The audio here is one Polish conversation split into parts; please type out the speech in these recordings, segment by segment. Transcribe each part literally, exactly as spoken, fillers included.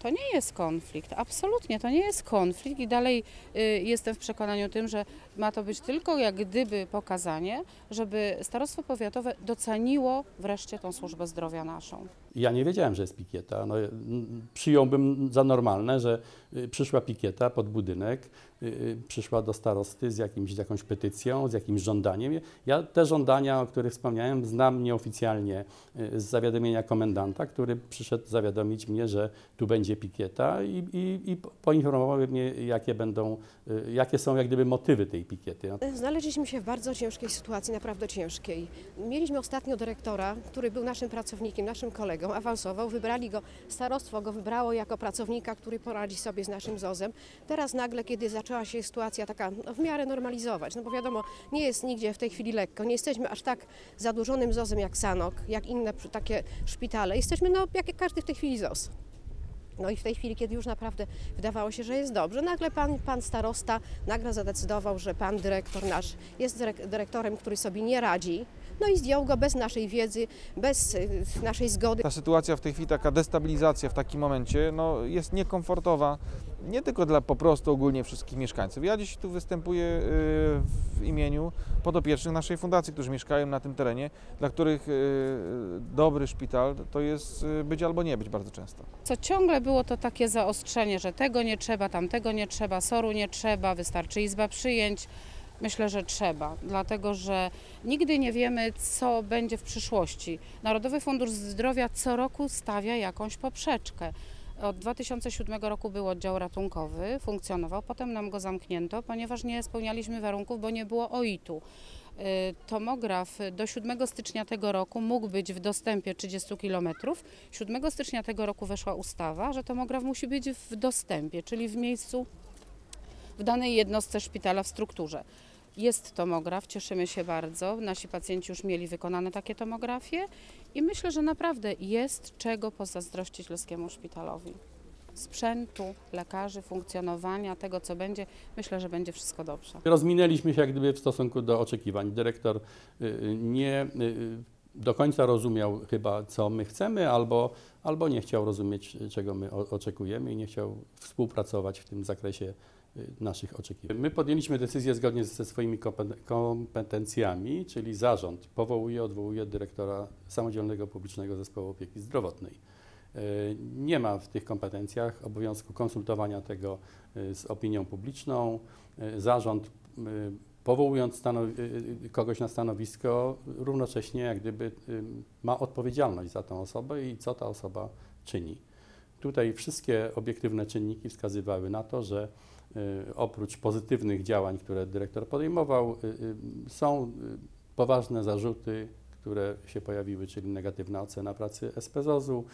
To nie jest konflikt, absolutnie to nie jest konflikt i dalej y, jestem w przekonaniu tym, że ma to być tylko jak gdyby pokazanie, żeby starostwo powiatowe doceniło wreszcie tą służbę zdrowia naszą. Ja nie wiedziałem, że jest pikieta. No, przyjąłbym za normalne, że przyszła pikieta pod budynek, przyszła do starosty z, jakimś, z jakąś petycją, z jakimś żądaniem. Ja te żądania, o których wspomniałem, znam nieoficjalnie z zawiadomienia komendanta, który przyszedł zawiadomić mnie, że tu będzie pikieta i, i, i poinformował mnie, jakie będą, jakie są jak gdyby motywy tej pikiety. Znaleźliśmy się w bardzo ciężkiej sytuacji, naprawdę ciężkiej. Mieliśmy ostatnio dyrektora, który był naszym pracownikiem, naszym kolegą, awansował, wybrali go, starostwo go wybrało jako pracownika, który poradzi sobie z naszym zozem. Teraz nagle, kiedy zaczęła się sytuacja taka no, w miarę normalizować, no bo wiadomo, nie jest nigdzie w tej chwili lekko, nie jesteśmy aż tak zadłużonym zozem jak Sanok, jak inne takie szpitale, jesteśmy no jak każdy w tej chwili zoz. No i w tej chwili, kiedy już naprawdę wydawało się, że jest dobrze, nagle pan, pan starosta nagle zadecydował, że pan dyrektor nasz jest dyrektorem, który sobie nie radzi, no i zdjął go bez naszej wiedzy, bez naszej zgody. Ta sytuacja w tej chwili, taka destabilizacja w takim momencie no, jest niekomfortowa, nie tylko dla po prostu ogólnie wszystkich mieszkańców. Ja dziś tu występuję w imieniu podopiecznych naszej fundacji, którzy mieszkają na tym terenie, dla których dobry szpital to jest być albo nie być bardzo często. Co ciągle było to takie zaostrzenie, że tego nie trzeba, tamtego nie trzeba, soru nie trzeba, wystarczy izba przyjęć. Myślę, że trzeba, dlatego że nigdy nie wiemy, co będzie w przyszłości. Narodowy Fundusz Zdrowia co roku stawia jakąś poprzeczkę. Od dwa tysiące siódmego roku był oddział ratunkowy, funkcjonował, potem nam go zamknięto, ponieważ nie spełnialiśmy warunków, bo nie było O I T-u. Tomograf do siódmego stycznia tego roku mógł być w dostępie trzydziestu kilometrów. siódmego stycznia tego roku weszła ustawa, że tomograf musi być w dostępie, czyli w miejscu, w danej jednostce szpitala, w strukturze. Jest tomograf, cieszymy się bardzo, nasi pacjenci już mieli wykonane takie tomografie i myślę, że naprawdę jest czego pozazdrościć Leskiemu Szpitalowi. Sprzętu, lekarzy, funkcjonowania, tego co będzie, myślę, że będzie wszystko dobrze. Rozminęliśmy się jak gdyby w stosunku do oczekiwań. Dyrektor nie do końca rozumiał chyba, co my chcemy, albo, albo nie chciał rozumieć, czego my oczekujemy i nie chciał współpracować w tym zakresie naszych oczekiwań. My podjęliśmy decyzję zgodnie ze swoimi kompetencjami, czyli zarząd powołuje, odwołuje dyrektora Samodzielnego Publicznego Zespołu Opieki Zdrowotnej. Nie ma w tych kompetencjach obowiązku konsultowania tego z opinią publiczną. Zarząd, powołując kogoś na stanowisko, równocześnie jak gdyby ma odpowiedzialność za tę osobę i co ta osoba czyni. Tutaj wszystkie obiektywne czynniki wskazywały na to, że oprócz pozytywnych działań, które dyrektor podejmował, są poważne zarzuty, które się pojawiły, czyli negatywna ocena pracy S P ZOZ-u,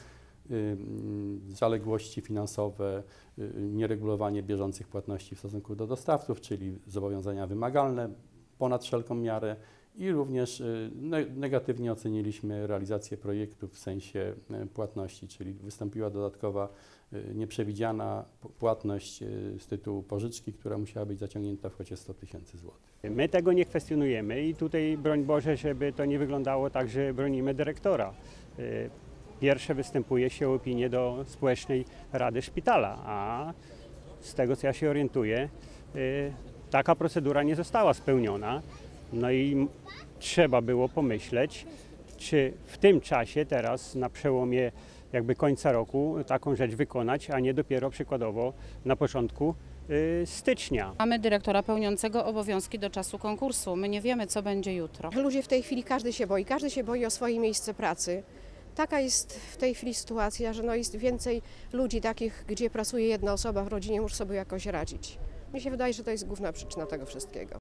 zaległości finansowe, nieregulowanie bieżących płatności w stosunku do dostawców, czyli zobowiązania wymagalne ponad wszelką miarę i również negatywnie oceniliśmy realizację projektu w sensie płatności, czyli wystąpiła dodatkowa nieprzewidziana płatność z tytułu pożyczki, która musiała być zaciągnięta w kwocie sto tysięcy złotych. My tego nie kwestionujemy i tutaj broń Boże, żeby to nie wyglądało tak, że bronimy dyrektora. Pierwsze występuje się opinię do Społecznej Rady Szpitala, a z tego co ja się orientuję, taka procedura nie została spełniona. No i trzeba było pomyśleć, czy w tym czasie teraz na przełomie jakby końca roku taką rzecz wykonać, a nie dopiero przykładowo na początku y, stycznia. Mamy dyrektora pełniącego obowiązki do czasu konkursu. My nie wiemy, co będzie jutro. Ludzie w tej chwili, każdy się boi, każdy się boi o swoje miejsce pracy. Taka jest w tej chwili sytuacja, że no jest więcej ludzi takich, gdzie pracuje jedna osoba w rodzinie, musi sobie jakoś radzić. Mi się wydaje, że to jest główna przyczyna tego wszystkiego.